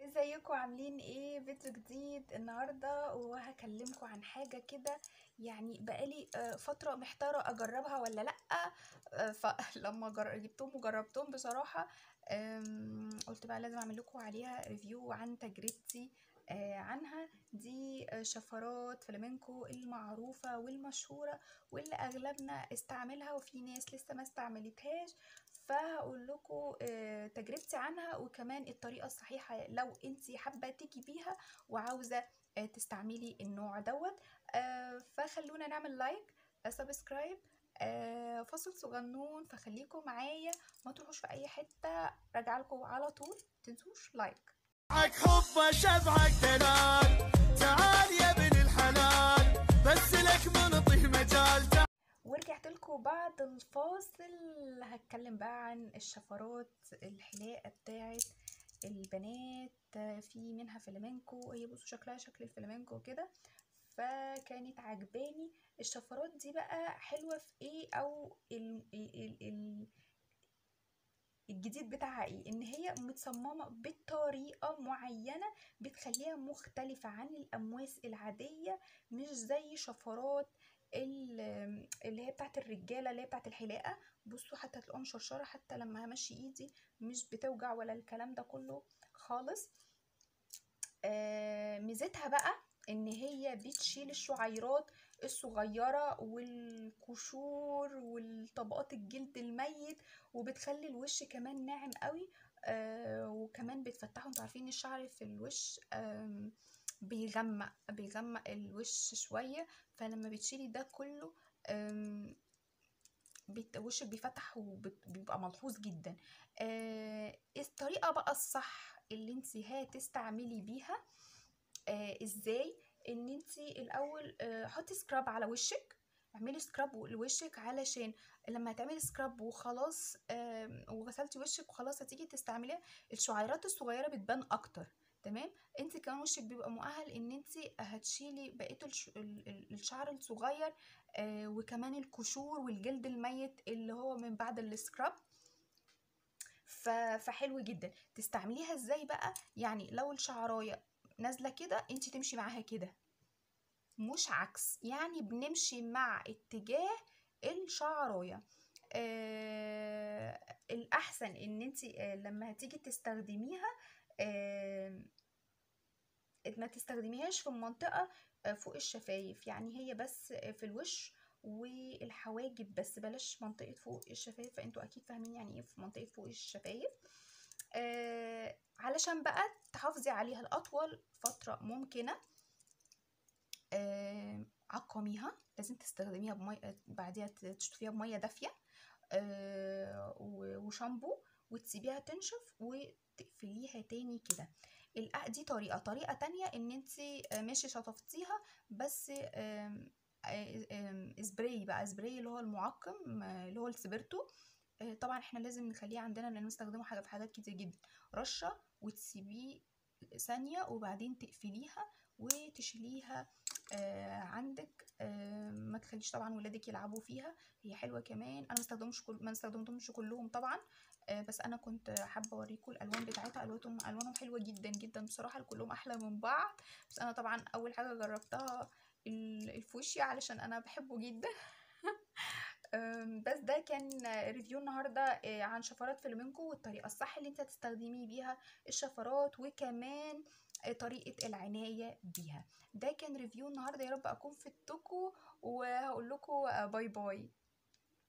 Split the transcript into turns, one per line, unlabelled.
ازيكم عاملين ايه؟ فيديو جديد النهارده وهكلمكم عن حاجه كده. يعني بقالي فتره محتاره اجربها ولا لا. فلما جبتهم وجربتهم بصراحه. قلت بقى لازم اعمل لكم عليها ريفيو عن تجربتي عنها. دي شفرات فلامينكو المعروفه والمشهوره واللي اغلبنا استعملها وفي ناس لسه ما استعملتهاش. فهقول لكم تجربتي عنها وكمان الطريقة الصحيحة لو انتي حابة تجيبيها وعاوزة تستعملي النوع دوت. فخلونا نعمل لايك، سبسكرايب، فاصل صغنون. فخليكم معايا ما تروحوش في اي حتة، راجع لكم على طول. متنسوش لايك.
معك حب شبعك دلال، تعال يا ابن الحلال بس لك منطيه مجال.
ورجعت لكم بعد الفاصل. هتكلم بقى عن الشفرات الحلاقة بتاعت البنات. في منها فلامينكو، هي بصوا شكلها شكل الفلامينكو كده، فكانت عجباني. الشفرات دي بقى حلوة في ايه؟ او الجديد بتاعها ايه؟ ان هي متصممة بطريقة معينة بتخليها مختلفة عن الامواس العادية، مش زي شفرات اللي هي بتاعت الرجالة اللي هي بتاعت الحلاقة. بصوا حتى هتلاقوها مشرشرة، حتى لما همشي ايدي مش بتوجع ولا الكلام ده كله خالص. ميزتها بقى ان هي بتشيل الشعيرات الصغيرة والقشور والطبقات الجلد الميت، وبتخلي الوش كمان ناعم قوي. وكمان بتفتحه. انتوا عارفين الشعر في الوش بيغمق الوش شوية، فلما بتشيلي ده كله وشك بيفتح وبيبقى ملحوظ جدا. الطريقة بقى الصح اللي انت هتستعملي بيها ازاي؟ ان انت الاول حطي سكراب على وشك. اعملي سكراب لوشك علشان لما تعملي سكراب وخلاص وغسلتي وشك وخلاص هتيجي تستعمليها، الشعيرات الصغيره بتبان اكتر. تمام. انت كمان وشك بيبقى مؤهل ان انت هتشيلي بقيه الشعر الصغير وكمان القشور والجلد الميت اللي هو من بعد السكراب. فحلو جدا. تستعمليها ازاي بقى؟ يعني لو الشعرايه نازله كده انت تمشي معاها كده، مش عكس، يعني بنمشي مع اتجاه الشعرايه. الاحسن ان انت لما هتيجي تستخدميها ما تستخدميهاش في المنطقه فوق الشفايف، يعني هي بس في الوش والحواجب بس، بلاش منطقه فوق الشفايف. فانتوا اكيد فاهمين يعني ايه في منطقه فوق الشفايف. علشان بقى تحافظي عليها لأطول فترة ممكنة. عقميها، لازم تستخدميها بمية، بعديها تشطفيها بمية دافية وشامبو، وتسيبيها تنشف وتقفليها تاني كده. دي طريقة تانية ان انت ماشي شطفتيها بس سبراي بقى، سبراي اللي هو المعقم اللي هو السبرتو. طبعا احنا لازم نخليه عندنا لان نستخدمه في حاجات كتير جدا. رشة وتسيبيه ثانية وبعدين تقفليها وتشيليها عندك. ما تخليش طبعا ولادك يلعبوا فيها. هي حلوة كمان. انا ما استخدمتهمش كلهم طبعا، بس انا كنت حابة اوريكم الالوان بتاعتها. الوانهم حلوة جدا جدا بصراحة، كلهم احلى من بعض. بس انا طبعا اول حاجة جربتها الفوشيا علشان انا بحبه جدا. بس ده كان ريفيو النهارده عن شفرات فلامينكو والطريقه الصح اللي انت هتستخدمي بيها الشفرات، وكمان طريقه العنايه بيها. ده كان ريفيو النهارده، يا رب اكون فدتكم، وهقول لكم باي باي.